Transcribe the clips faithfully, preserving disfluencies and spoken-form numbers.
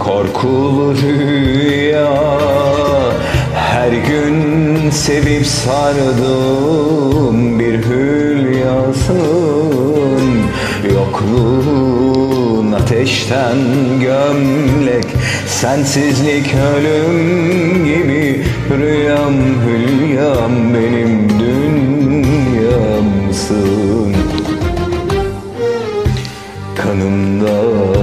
korkulu rüya. Her gün sevip sardım bir hülyasın. Yokluğun ateşten gömlek, sensizlik ölüm gibi. Rüyam hülyam benim dünyamsın. Kanımda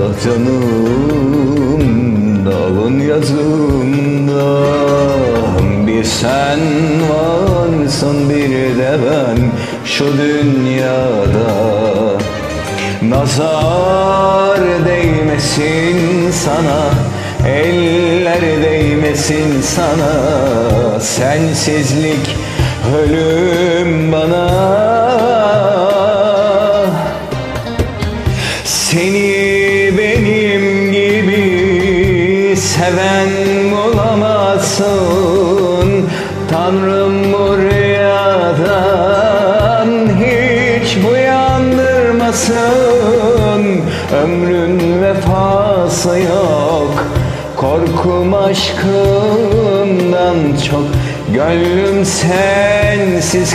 canımda alın yazımda bir sen varsın, bir de ben şu dünyada. Nazar değmesin sana, eller değmesin sana. Sensizlik ölüm bana. Seni benim gibi seven bulamazsın. Tanrım bu rüyadan hiç uyandırmasın. Ömrün vefası yok, korkum aşkından çok. Gönlüm sensiz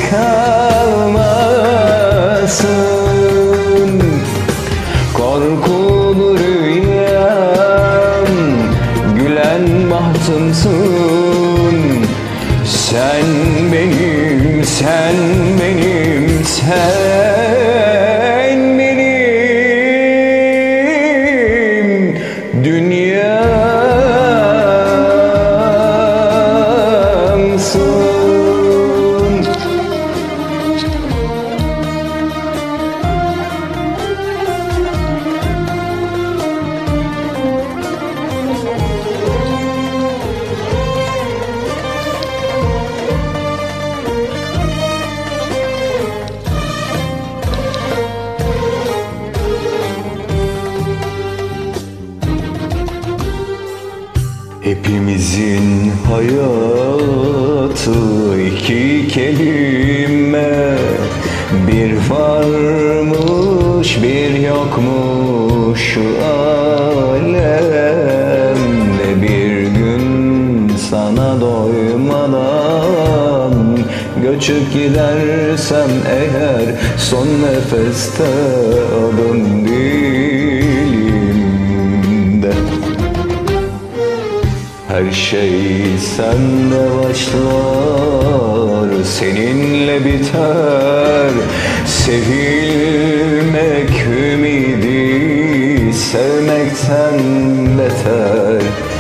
kalmasın. Korkulu rüyam, gülen bahtımsın. Sen benim, sen benim, sen benim dünyamsın. Hepimizin hayatı iki kelime. Bir varmış bir yokmuş şu alemde. Bir gün sana doymadan göçüp gidersem eğer, son nefeste adım dilimde. Her şey sende başlar, seninle biter. Sevilmek ümidi sevmekten beter.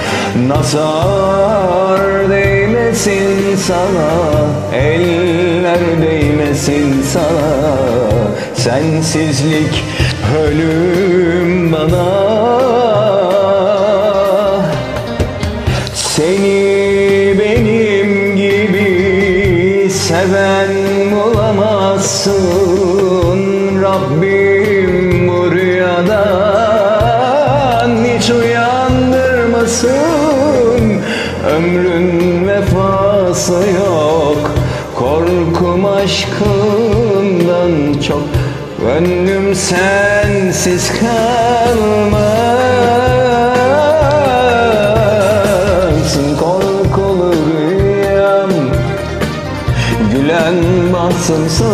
Nazar değmesin sana, eller değmesin sana. Sensizlik ölüm bana. Seni benim gibi seven bulamazsın. Rabbim bu rüyadan hiç uyandırmasın. Ömrün vefası yok, korkum aşkından çok. Gönlüm sensiz kalmasın. Korkulu rüyam, gülen bahtımsın.